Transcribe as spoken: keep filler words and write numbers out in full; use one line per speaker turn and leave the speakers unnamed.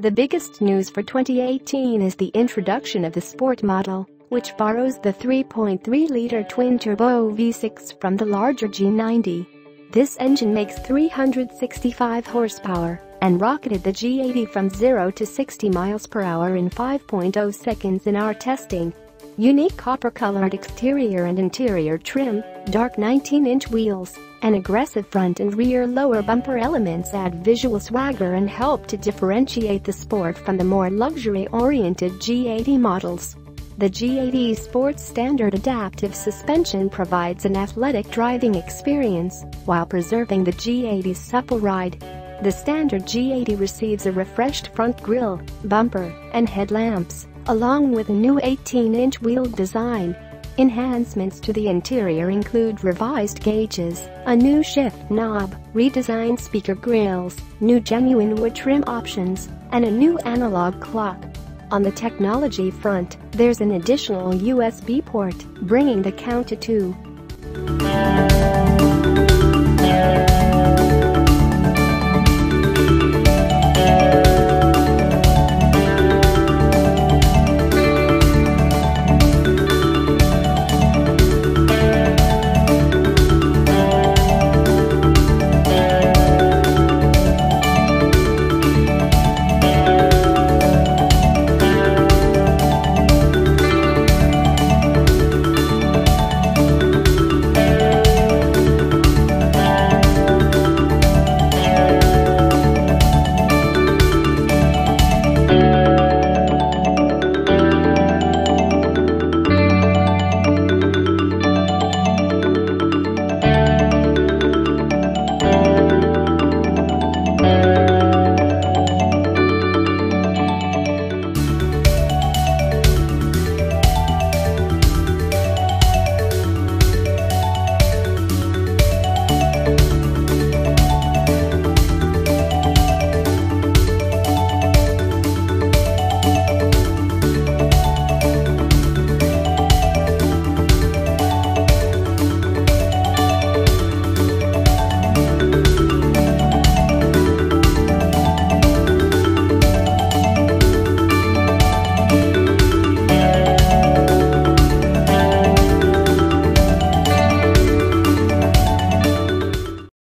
The biggest news for twenty eighteen is the introduction of the Sport model, which borrows the three point three liter twin-turbo V six from the larger G ninety. This engine makes three hundred sixty-five horsepower and rocketed the G eighty from zero to sixty miles per hour in five point zero seconds in our testing. Unique copper-colored exterior and interior trim, dark nineteen inch wheels, and aggressive front and rear lower bumper elements add visual swagger and help to differentiate the Sport from the more luxury-oriented G eighty models. The G eighty Sport's standard adaptive suspension provides an athletic driving experience while preserving the G eighty's supple ride. The standard G eighty receives a refreshed front grille, bumper, and headlamps, along with a new eighteen inch wheel design. Enhancements to the interior include revised gauges, a new shift knob, redesigned speaker grilles, new genuine wood trim options, and a new analog clock. On the technology front, there's an additional U S B port, bringing the count to two.